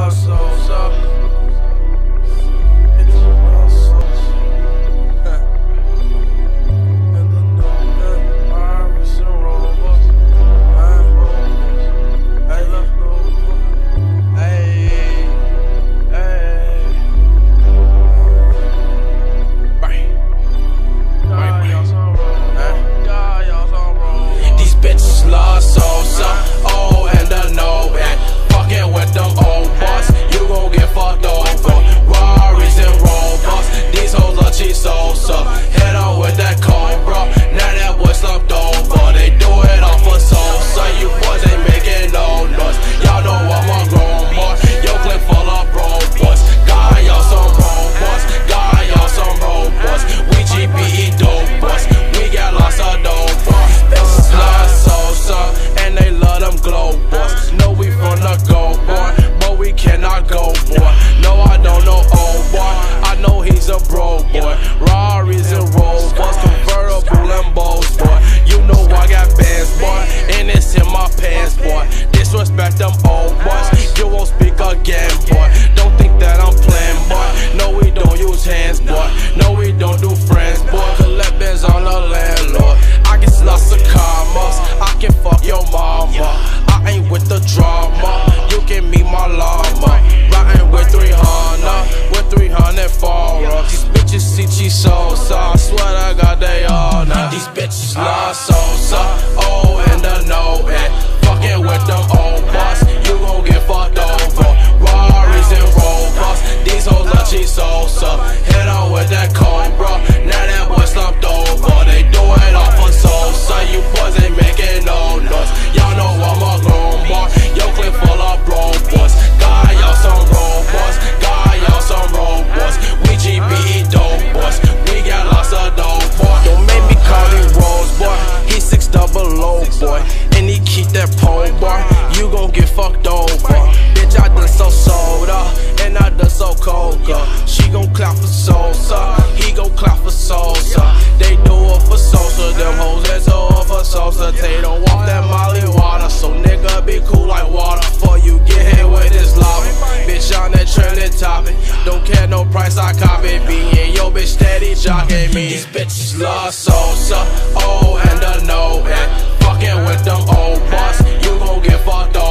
love Sosa. Love Sosa, oh, and the no, and fucking with them old boys, you gon' get fucked over. Rarries and Rovers, these hoes are cheap Sosa. Hit on with that Cobra, now that boy slumped over. They do it all for Sosa, you boys ain't making no noise. Y'all know I'm a grown boy, yo clip full of bro boys. Got y'all some road boys, got y'all some road boys. We GBE dope boys, we got lots of dope boys. Love Sosa, and they love them glow boys. Know we from the go boy, but we cannot go boy. No, I don't know old boy, I know he's a bro boy. Rarries and Rovers, convertible Lambos boy. You know I got bands boy, and it's in my pants boy. Disrespect them old boys, you won't speak again boy. Don't think that I'm playing boy. No, we don't use hands boy. No, we don't do friends boy. Collect bands on the landlord. I get lots of commas, I can fuck your mama. I ain't with the drama, you can meet my llama. Riding with 300, with 300 for these bitches see cheese Sosa, I swear I got they all now. These bitches love Sosa, oh, and the no, and fucking with them old boys, you gon' get fucked over. Rarries and Rovers, these hoes love cheese Sosa. Hit on with that Cobra, now that boy slumped over. They do it all for Sosa, you boys ain't making no noise. Y'all know I'm a grown boy, yo clip full of bro boys. Got y'all some road boys, got y'all some road boys. We GBE dope boys, we got lots of dope boys. Don't make me call him Rose boy, he 6 double low boy, and he keep that pole boy. You gon' get fucked over. Bitch, I done so soda, and I done so coca. She gon' clap for Sosa, he gon' clap for Sosa. They do it for Sosa, them hoes that's all for Sosa. They don't want that Molly water, so nigga be cool like water. Before you get hit with this lava, bitch on that trending topic. Don't care no price, I copy me, and yo bitch steady jocking me. These bitches love Sosa, oh, and the no, and fucking with them old boys, you gon' get fucked over.